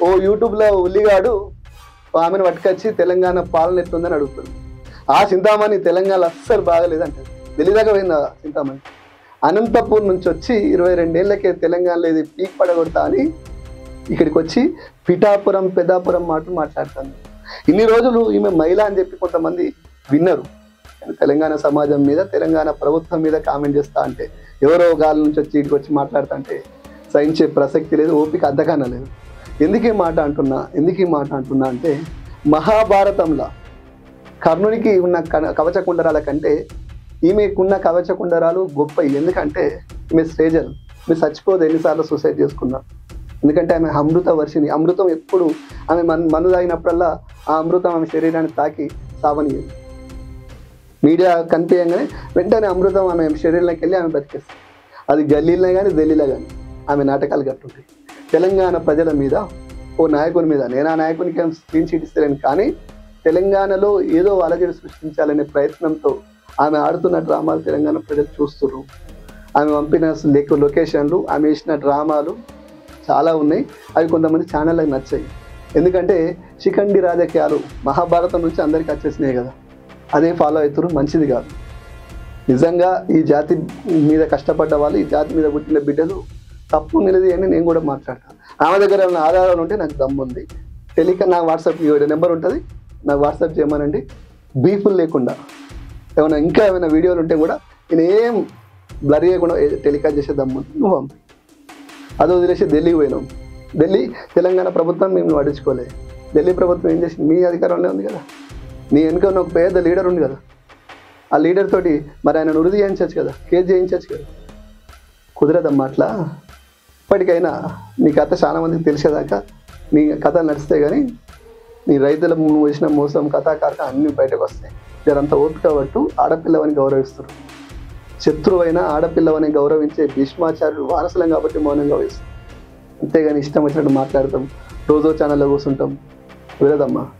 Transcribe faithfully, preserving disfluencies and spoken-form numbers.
ఓ యూట్యూబ్లో ఉల్లిగాడు ఆమెను పట్టుకొచ్చి తెలంగాణ పాలన ఎట్లుందని అడుగుతుంది. ఆ చింతామణి తెలంగాణ అస్సలు బాగలేదంటే ఢిల్లీ దాకా పోయింది చింతామణి. అనంతపూర్ నుంచి వచ్చి ఇరవై రెండేళ్లకే తెలంగాణలో ఇది పీక్ పడగొడతా అని ఇక్కడికి వచ్చి పిఠాపురం పెద్దాపురం మాటలు మాట్లాడుతాను. ఇన్ని రోజులు ఈమె మహిళ అని చెప్పి కొంతమంది విన్నరు. తెలంగాణ సమాజం మీద తెలంగాణ ప్రభుత్వం మీద కామెంట్ చేస్తా అంటే ఎవరో గాలి నుంచి వచ్చి ఇక్కడికి వచ్చి మాట్లాడుతా అంటే సహించే ప్రసక్తి లేదు, ఓపిక అద్దకన్నా లేదు. ఎందుకు ఈ మాట అంటున్నా ఎందుకు ఈ మాట అంటున్నా అంటే మహాభారతంలో కర్ణునికి ఉన్న కవచ కుండరాల కంటే ఈమెకున్న కవచ కుండరాలు గొప్ప. ఎందుకంటే ఈమె స్ట్రేజర్, ఈమె చచ్చిపోదు, ఎన్నిసార్లు సూసైడ్ చేసుకున్నా. ఎందుకంటే ఆమె అమృత వర్షిని. అమృతం ఎప్పుడు ఆమె మన్ మను తాగినప్పుడల్లా ఆ అమృతం ఆమె శరీరాన్ని తాకి సావనీయదు. మీడియా కనిపించగానే వెంటనే అమృతం ఆమె శరీరంలోకి వెళ్ళి ఆమె బతికేస్తుంది. అది గల్లీలో కానీ ఢిల్లీలో కానీ ఆమె నాటకాలు కట్టుంటాయి. తెలంగాణ ప్రజల మీద ఓ నాయకుని మీద నేను ఆ నాయకునికి ఏం స్క్రీన్ షీట్ ఇస్తలేను, కానీ తెలంగాణలో ఏదో అలజడి సృష్టించాలనే ప్రయత్నంతో ఆమె ఆడుతున్న డ్రామాలు తెలంగాణ ప్రజలు చూస్తున్నారు. ఆమె పంపిన లేక లొకేషన్లు, ఆమె వేసిన డ్రామాలు చాలా ఉన్నాయి. అవి కొంతమంది ఛానళ్ళకి నచ్చాయి. ఎందుకంటే శిఖండి రాజకీయాలు మహాభారతం నుంచి అందరికీ వచ్చేసినాయి కదా, అదే ఫాలో అవుతారు. మంచిది కాదు. నిజంగా ఈ జాతి మీద కష్టపడ్డ వాళ్ళు, ఈ జాతి మీద పుట్టిన బిడ్డలు తప్పు నిలది అని నేను కూడా మాట్లాడతాను. ఆమె దగ్గర ఏమైనా ఆధారాలు ఉంటే నాకు దమ్ము ఉంది. టెలికా నా వాట్సాప్ నెంబర్ ఉంటుంది, నాకు వాట్సాప్ చేయమనండి. బీఫుల్ లేకుండా ఏమైనా ఇంకా ఏమైనా వీడియోలు ఉంటే కూడా నేను ఏం బ్లర్ చేయకుండా టెలికాస్ట్ చేసే దమ్ము నువ్వు పంపి. అది వదిలేసి ఢిల్లీకి పోయినాం. ఢిల్లీ తెలంగాణ ప్రభుత్వం మేము పట్టించుకోలేదు. ఢిల్లీ ప్రభుత్వం ఏం చేసింది? మీ అధికారంలో ఉంది కదా, నీ వెనుక ఒక పేద లీడర్ ఉంది కదా, ఆ లీడర్ తోటి మరి ఆయన వృద్ధి చేయించవచ్చు కదా, కేసు చేయించవచ్చు కదా. కుదరదమ్మా అట్లా. ఇప్పటికైనా నీ కథ చాలా మందికి తెలిసేదాకా నీ కథ నడిస్తే కానీ నీ రైతుల చేసిన మోసం కథాకారక అన్నీ బయటకు వస్తాయి. జరంతా ఓపిక పట్టు. ఆడపిల్లవని గౌరవిస్తారు. శత్రువైన ఆడపిల్లవని గౌరవించే భీష్మాచార్యులు వారసులం కాబట్టి మౌనంగా వేస్తాం. అంతేగాని ఇష్టం వచ్చినట్టు మాట్లాడతాం, రోజో ఛానల్లో కూర్చుంటాం. కుదరదమ్మా.